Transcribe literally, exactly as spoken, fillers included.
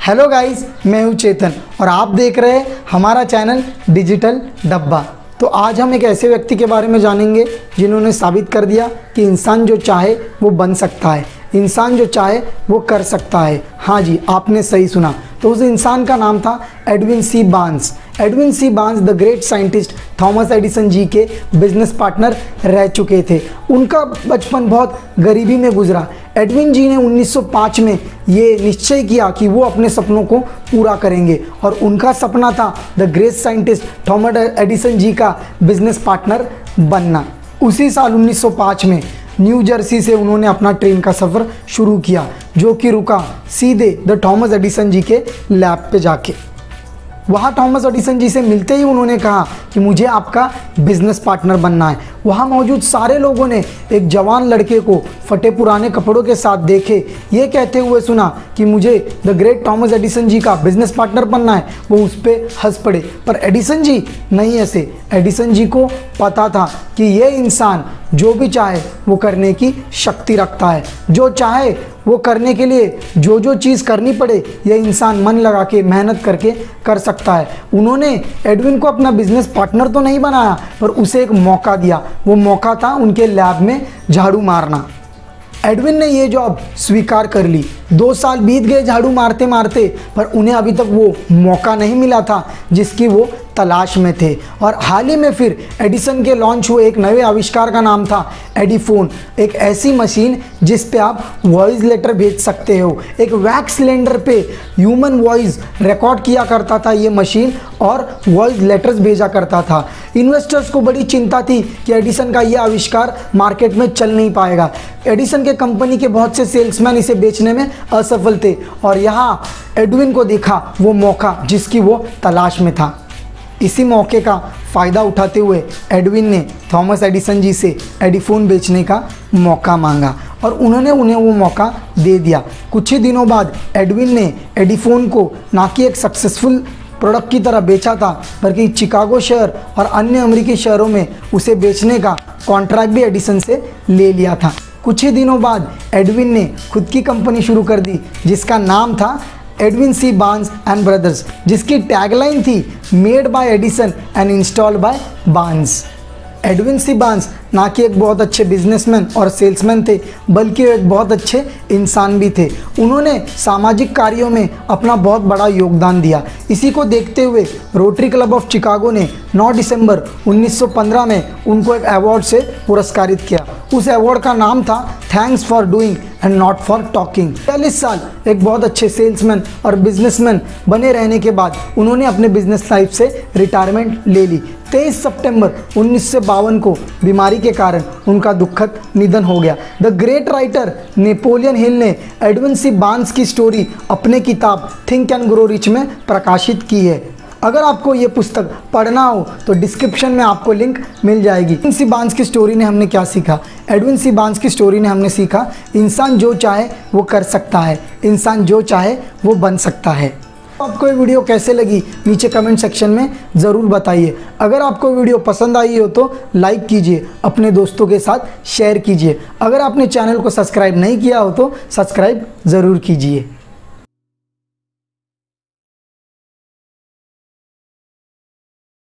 Hello guys, मैं हूं चेतन और आप देख रहे हैं हमारा चैनल डिजिटल डब्बा। तो आज हम एक ऐसे व्यक्ति के बारे में जानेंगे जिन्होंने साबित कर दिया कि इंसान जो चाहे वो बन सकता है, इंसान जो चाहे वो कर सकता है। हाँ जी, आपने सही सुना। तो उस इंसान का नाम था Edwin C Barnes. Edwin C Barnes the great scientist Thomas Edison ji के बिजनेस पार्टनर रह चुके थे। उनका बचपन बहुत गरीबी में गुजरा। एडविन जी ने उन्नीस सौ पाँच में ये निश्चय किया कि वो अपने सपनों को पूरा करेंगे और उनका सपना था the great scientist Thomas Edison ji का बिजनेस पार्टनर बनना। उसी साल उन्नीस सौ पाँच में न्यू जर्सी से उन्होंने अपना ट्रेन का सफ़र शुरू किया, जो कि रुका सीधे द थॉमस एडिसन जी के लैब पे जाके। वहाँ थॉमस एडिसन जी से मिलते ही उन्होंने कहा कि मुझे आपका बिजनेस पार्टनर बनना है। वहाँ मौजूद सारे लोगों ने एक जवान लड़के को फटे पुराने कपड़ों के साथ देखे, ये कहते हुए सुना कि मुझे the great Thomas Edison ji का बिजनेस पार्टनर बनना है। वो उस पर हंस पड़े, पर एडिसन जी नहीं हंसे। एडिसन जी को पता था कि ये इंसान जो भी चाहे वो करने की शक्ति रखता है, जो चाहे वो करने के लिए जो जो चीज़ करनी पड़े ये इंसान मन लगा के मेहनत करके कर सकता है। उन्होंने एडविन को अपना बिजनेस पार्टनर तो नहीं बनाया, पर उसे एक मौका दिया। वो मौका था उनके लैब में झाड़ू मारना। एडविन ने ये जॉब स्वीकार कर ली। दो साल बीत गए झाड़ू मारते मारते, पर उन्हें अभी तक वो मौका नहीं मिला था जिसकी वो तलाश में थे। और हाल ही में फिर एडिसन के लॉन्च हुए एक नए आविष्कार का नाम था एडिफोन, एक ऐसी मशीन जिस पे आप वॉइस लेटर भेज सकते हो। एक वैक्स सिलेंडर पे ह्यूमन वॉइस रिकॉर्ड किया करता था ये मशीन और वॉइस लेटर्स भेजा करता था। इन्वेस्टर्स को बड़ी चिंता थी कि एडिसन का ये आविष्कार मार्केट में चल नहीं पाएगा। एडिसन के कंपनी के बहुत से सेल्समैन इसे बेचने में असफल थे और यहाँ एडविन को देखा वो मौका जिसकी वो तलाश में था। इसी मौके का फ़ायदा उठाते हुए एडविन ने थॉमस एडिसन जी से एडिफोन बेचने का मौका मांगा और उन्होंने उन्हें वो मौका दे दिया। कुछ ही दिनों बाद एडविन ने एडिफोन को ना कि एक सक्सेसफुल प्रोडक्ट की तरह बेचा था, बल्कि चिकागो शहर और अन्य अमेरिकी शहरों में उसे बेचने का कॉन्ट्रैक्ट भी एडिसन से ले लिया था। कुछ ही दिनों बाद एडविन ने खुद की कंपनी शुरू कर दी जिसका नाम था Edwin C Barnes and brothers, जिसकी टैगलाइन थी made by Edison and installed by Barnes. Edwin C Barnes ना कि एक बहुत अच्छे बिजनेसमैन और सेल्समैन थे, बल्कि एक बहुत अच्छे इंसान भी थे। उन्होंने सामाजिक कार्यों में अपना बहुत बड़ा योगदान दिया। इसी को देखते हुए रोटरी क्लब ऑफ चिकागो ने नौ दिसंबर उन्नीस सौ पंद्रह में उनको एक अवार्ड से पुरस्कारित किया। उस अवार्ड का नाम था thanks for doing and not for talking. चालीस साल एक बहुत अच्छे सेल्समैन और बिजनेसमैन बने रहने के बाद उन्होंने अपने बिजनेस लाइफ से रिटायरमेंट ले ली। तेईस सितंबर उन्नीस सौ बावन को बीमारी के कारण उनका दुखद निधन हो गया। The great writer Napoleon Hill ने एडविन सी बार्न्स की स्टोरी अपने किताब थिंक एंड ग्रो रिच में प्रकाशित की है। अगर आपको ये पुस्तक पढ़ना हो तो डिस्क्रिप्शन में आपको लिंक मिल जाएगी। एडविन सी बार्न्स की स्टोरी ने हमने क्या सीखा? एडविन सी बार्न्स की स्टोरी ने हमने सीखा इंसान जो चाहे वो कर सकता है, इंसान जो चाहे वो बन सकता है। आपको ये वीडियो कैसे लगी नीचे कमेंट सेक्शन में ज़रूर बताइए। अगर आपको वीडियो पसंद आई हो तो लाइक कीजिए, अपने दोस्तों के साथ शेयर कीजिए। अगर आपने चैनल को सब्सक्राइब नहीं किया हो तो सब्सक्राइब ज़रूर कीजिए।